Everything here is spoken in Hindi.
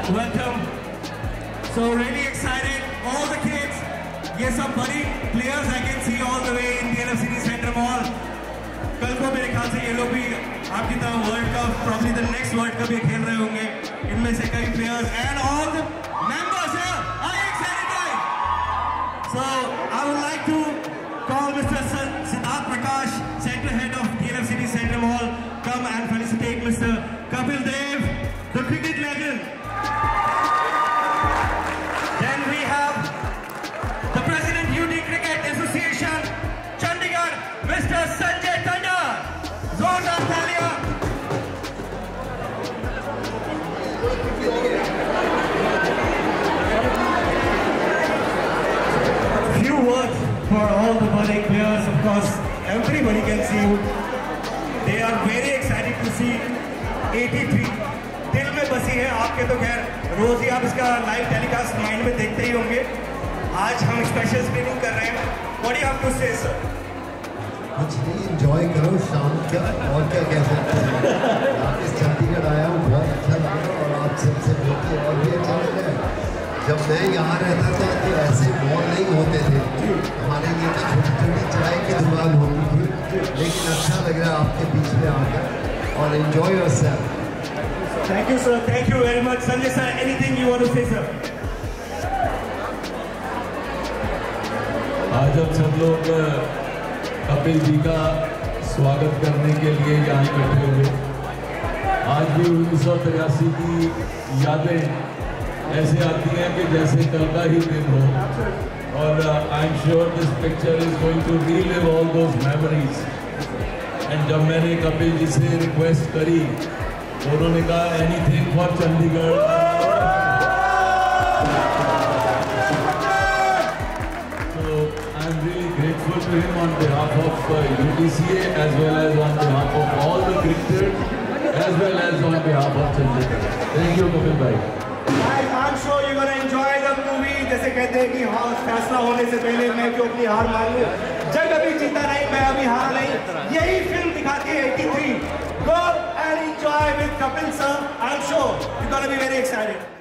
welcome. So really excited, all the kids. ये सब बड़ी players I can see all the way in the City Center Mall. कल को मेरे ख्याल से ये लोग भी आपकी तरह World Cup, probably the next World Cup ये खेल रहे होंगे. इनमें से कई players and all the members here. Are you excited, guys? So I would like to call Mr. Siddharth Prakash, Center Head of DLF City Center Mall, come and felicitate Mr. Kapil, the cricket legend. Then we have the President UTCA Association, Chandigarh, Mr. Sanjay, Tandon. Zordar Thalia. Few words for all the budding players. Of course, everybody can see you. They are very excited to see 83. दिल में बसी है आपके, तो खैर रोज ही आप इसका लाइव टेलीकास्ट माइंड में देखते ही होंगे. आज हम स्पेशल स्क्रीनिंग कर रहे हैं. What do you have to say, sir? कुछ नहीं, एंजॉय करो शाम का, और क्या कह सकते हैं. इस चंडीगढ़ आया हूँ, बहुत अच्छा लगा और आप सबसे मिलकर और भी अच्छा लगा. जब मैं यहाँ रहता था तो ऐसे मॉल नहीं होते थे. हमारे लिए तो छोटी छोटी चाय की दुकान होती थी. लेकिन अच्छा लग रहा है आपके बीच में आकर, और enjoy yourself. Thank you, sir. Thank you very much. Sanjay sir, anything you want to say, sir? आज हम सब लोग कपिल जी का स्वागत करने के लिए यहाँ इकट्ठे हुए. आज भी 1983 की यादें ऐसे आती हैं कि जैसे कल का ही दिन हो. और I am sure this picture is going to relive all those memories. And जब मैंने कपिल जी से रिक्वेस्ट करी, उन्होंने कहा anything for Chandigarh. So I'm really grateful to him on behalf of UTCA as well as on behalf of all the cricketers as well as on behalf of Sanjay. Thank you, Kapil bhai. I'm sure you're gonna enjoy the movie. जैसे कहते हैं कि हाँ, फैसला होने से पहले मैं क्यों अपनी हार मान लूं. जग अभी जीता नहीं, मैं अभी हारा नहीं. यही फिल्म दिखाती है 83. Go and enjoy with Kapil sir. I'm sure you're gonna be very excited.